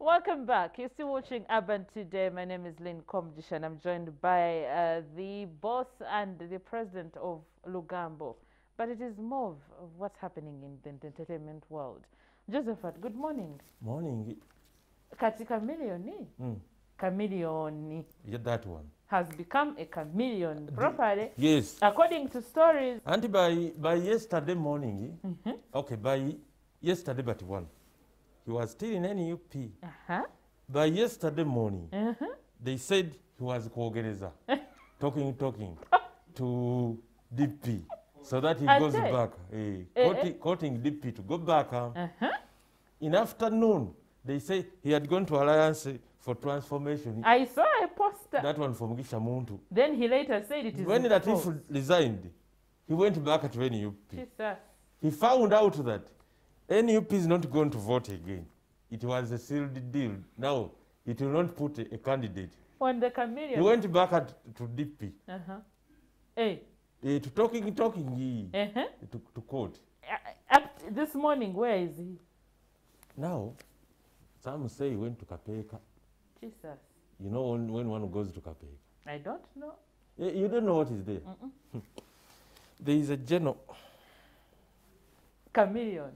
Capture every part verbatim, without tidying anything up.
Welcome back. You're still watching Urban Today. My name is Lynn Komjish and I'm joined by uh, the boss and the president of Lugambo. But it is more of, of what's happening in the entertainment world. Josephat, good morning. Morning. Kati chameleoni. Mm. Chameleoni. Yeah, that one. Has become a chameleon properly. Yes. According to stories. And by, by yesterday morning, Mm-hmm. okay, by yesterday but one, he was still in N U P. Uh-huh. By yesterday morning, Uh-huh. they said he was Kogereza, talking, talking to D P, so that he goes Ate. back, eh, Eh, quoting, eh. quoting D P to go back. Um, Uh-huh. In afternoon, they say he had gone to Alliance for Transformation. I saw a poster. That one from Gisha Muntu. Then he later said it is When false. Latif resigned, he went back to N U P. Jesus. He found out that N U P is not going to vote again. It was a sealed deal. Now, it will not put a, a candidate. On the chameleon. He went back at, to D P. Uh-huh. Hey. Eh, to talking, talking, he, Uh-huh. to, to court. Uh, up this morning, where is he? Now, some say he went to Kapeka. Jesus. You know when, when one goes to Kapeka. I don't know. Eh, You don't know what is there. Mm-mm. There is a general. Chameleon.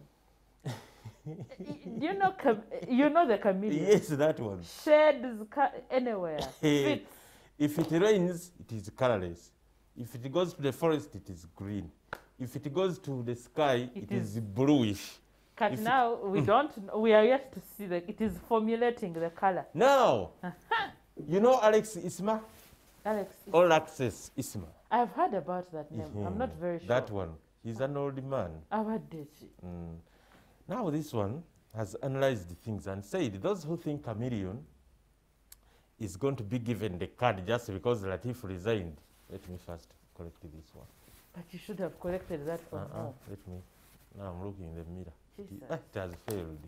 you know, cham- you know the chameleon. Yes, that one. Shades ca- anywhere. Fits. If it rains, it is colorless. If it goes to the forest, it is green. If it goes to the sky, It it is- is bluish. But If it- now we don't. kn- We are yet to see that it is formulating the color. Now, you know Alex Isma? Alex, All Access Isma. I've heard about that name. I'm not Mhm. very sure. That one. He's an old man. I've heard it. Mm. Now this one has analyzed the things and said those who think Chameleon is going to be given the card just because Latif resigned. Let me first correct this one. But you should have collected that from Uh-uh. home. Let me. Now I'm looking in the mirror. Jesus. Ah, it has failed.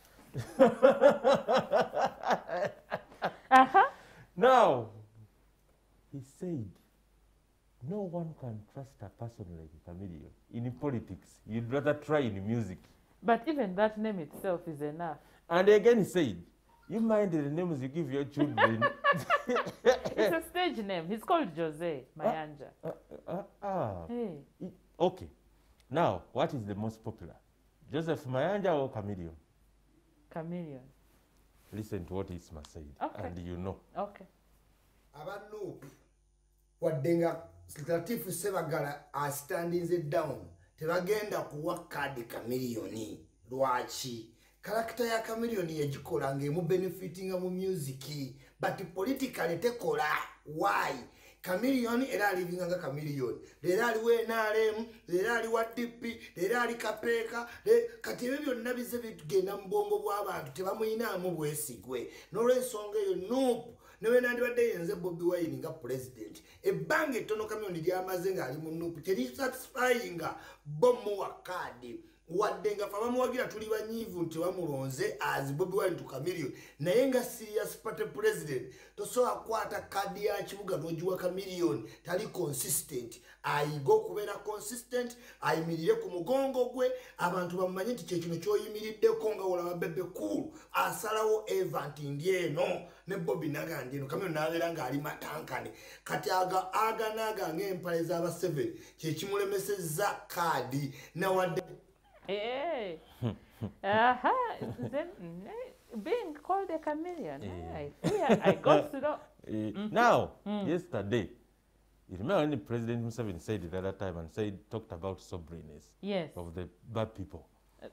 Uh-huh. Now, he said, no one can trust a person like a Chameleon. In politics, you'd rather try in music. But even that name itself is enough. And again he said, you mind the names you give your children. It's a stage name. He's called Jose Mayanja. Uh, uh, ah, Hey, I- okay. Now, what is the most popular? Joseph Mayanja or Chameleon? chameleon. Listen to what Isma said, Okay. and you know. Okay. aba nuupu wadde nga Latifu Ssebagala astandinze down tebagenda kuwa kaadi Chameleon. Lwaki? Karakita ya Chameleon yagikola ng'emu benefitinga mu musiki but politically tekola. Why? Chameleon era alivinga nga Chameleon. Leero aliwo N R M, leero aliwa D P, leero ali Kapeeka, kati ebyo byonna bize bitugenda mu bwongo bw'abantu tebamuyinaamu bwesigwe. N'olw'ensonga eyo nuupu newe nandibadde yenze Bobi Wine nga president ebbanga ettono Chameleon lyamaze ng'ali mu nuupu terisatisfyinga bomuwa kaadi wadde nga fe abamuwagira tuli banyiivu nti bamulonze as Bobi Wine to Chameleon naye nga serious party president tosobola kukwata kaadi ya kibuga n'ogiwa Chameleon tali consistent ayiga okubeera consistent ayimirire ku mugongo gwe abantu bamumanye nti kyekino ky'oyimiriddeko nga wolaba bebe cool asalawo event ndi eno ne Bobi naga ndi eno Chameleon n'abeera ng'ali matankane kati aga aga naga ng'empale z'aba seven kyekimulemesezza kaadi nawadde. Hey. Uh-huh. Then, eh, being called a chameleon. Yeah. I fear I got to know. Eh, Now, yesterday, you remember when the President Museveni said it the other time and said, talked about soberness Yes. of the bad people.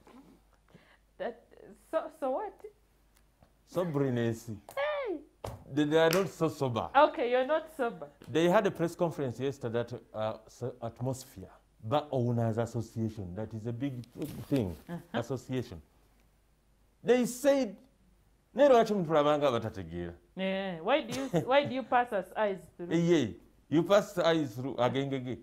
That, so, so what? Soberness, Hey. they, they are not so sober. Okay, you're not sober. They had a press conference yesterday at uh, so- Atmosphere, Bar Owners Association. That is a big thing, association. They said, "Nero lwaki mutulabanga batategeera." Yeah. Why do you why do you pass us eyes through? Yeah, you pass the eyes through agengege.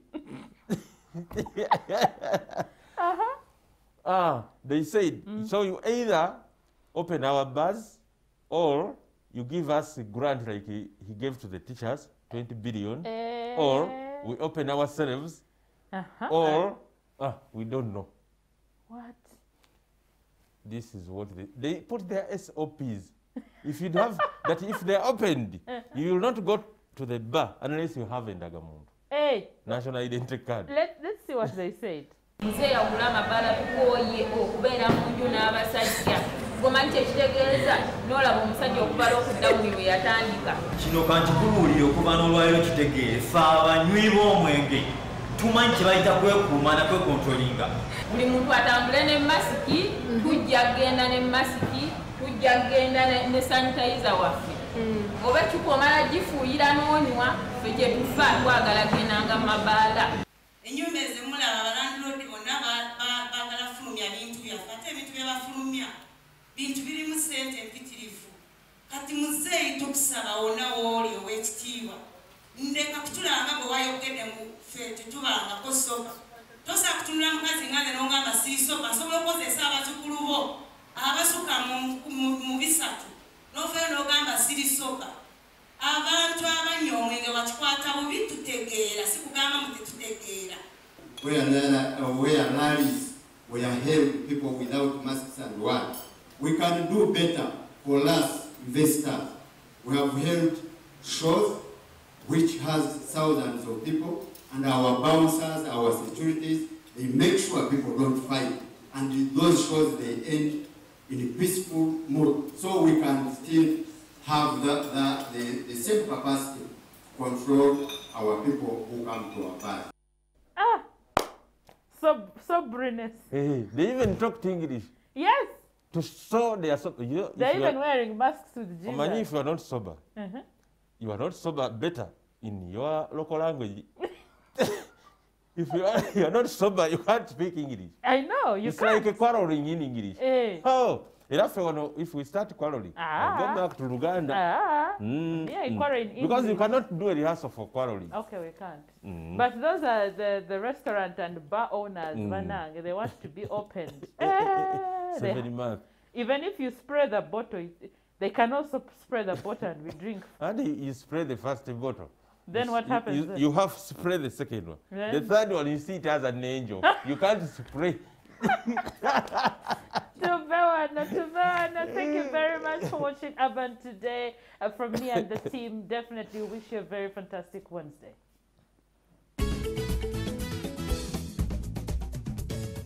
Uh-huh. Ah, they said, so you either open our bars or you give us a grant like he, he gave to the teachers, twenty billion, Eh, or we open ourselves, uh-huh. or ah, we don't know. What? This is what they, they put their S O Ps If you'd have that, if they're opened, you will not go to the bar unless you have a Ndagamuntu. Hey, National identity card. let, let's see what they said. Mzee yagula amabala tukoye okubeera mu nju n'abasajja gomanyi kyekitegeeza n'olaba omusajja okubala okudda mu bwe yatandika kino kankikubuulire okuva n'olwaliro kitegeere fe abanywi b'omwenge tumanyi kye bayita kwekuuma na kwekontrolinga buli muntu atambule ne masiki tujja kgenda ne masiki tujja kgenda ne sanitayiza waffe oba ecupa omala gifuuyira n'onywa ffe gye tufa twagala gendanga mu mabaala ennyumba ezimulaba abalandiroodi bonna baagala fulumya bintu byaffe ate ebintu bye bafulumya bintu birimu ssente empitirivu kati muzeeyi tukusaba wonna wooli ow'ekitiibwa ndeka kutulanga bwe wayogedde mu ffe tetubangako soka tosa kutunula mukazi ngange n'ongamba siri soka nsobola okukozesa abazzukulu bo abasuka mu bisatu n'ofeyo n'ogamba siri soka abantu abanywa omwenge bakikwata bubi tutegeera si kugamba mu tetutegeera where rallies were held people without masks and what we can do better for us investors. We have held shows which has thousands of people, and our bouncers, our securities, they make sure people don't fight, and those shows they end in a peaceful mood, so we can still have the, the, the, the same capacity to control our people who come to our party. Ah, so soberness. Hey, they even talked English. Yes. To show they are sober. You, They're even wearing masks with Jesus. Omani, if you are not sober, uh-huh. you are not sober better in your local language. If you are, you are not sober, you can't speak English. I know, you it's can't. It's like a quarreling in English. Hey. Oh, if we start quarreling, ah. go back to Luganda. Ah. Mm. Yeah, quarreling in Because English. you cannot do a rehearsal for quarreling. Okay, we can't. Mm. But those are the, the restaurant and bar owners, mm. Vanang, they want to be opened. eh, Seven months. Even if you spray the bottle, it, they can also spray the bottle and we drink. And you spray the first bottle. Then you, what happens? You, then? you have to spray the second one. Then? The third one, you see it as an angel. You can't spray. Tubewana, Tubewana, thank you very much for watching Urban today. Uh, from me and the team, definitely wish you a very fantastic Wednesday.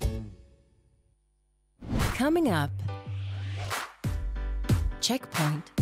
Coming up, Checkpoint.